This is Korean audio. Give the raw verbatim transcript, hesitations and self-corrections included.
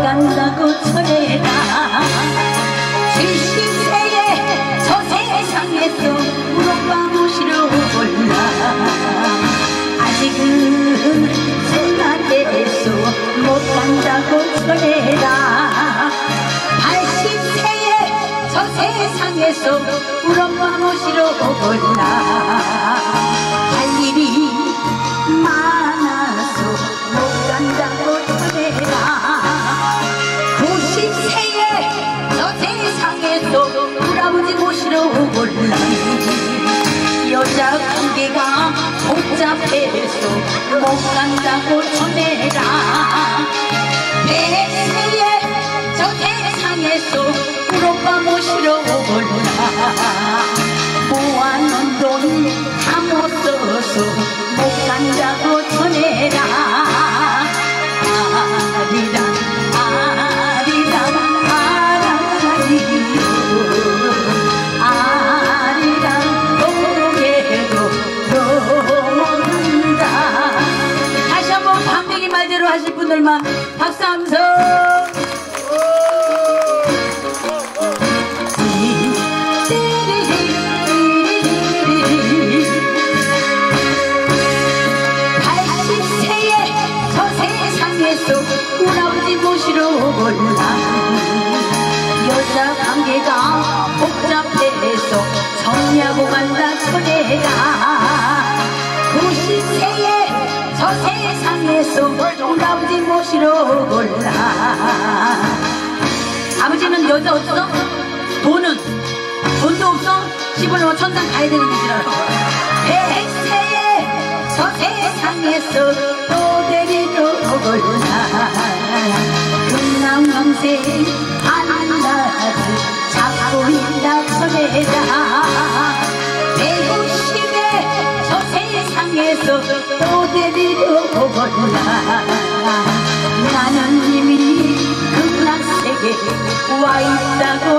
간다고 전해라. 칠십 세에 저 세상에서 우리 오빠 모시러 올라. 아직은 전화돼서 못 간다고 전해라. 팔십 세에 저 세상에서 우리 엄마 모시러 올라. 할 일이 많아서 못 간다고 전해라. 구십 세에 저 세상에서 우리 아버지 모시러 올라. 여자 관계가 복잡해서 못 간다고 전해라. 백 세에 저 세상에서 우리 오빠 모시러 올라. 모아놓은 돈 다 못 써서 못 간다고 전해라. 아리랑 아리랑 아라리요 아리랑 고개로 넘어간다. 다시 한번 방대기 말대로 하실 분들만 박수 함성. 우리 아버지 모시러 올라. 여자 관계가 복잡해서 정리하고 간다 전해라. 구십 세에 저 세상에서 우리 아버지 모시러 올라. 아버지는 여자 없어? 돈은? 돈도 없어? 집을 천당 가야 되는 줄 알아. 백 세에 저 세상에서 또 데리러 올라. 금남왕생 하나를 잡고 있다 전해라. 백오십에 저 세상에서 또 데리러 올라. 나는 이미 극락세계에 와 있다고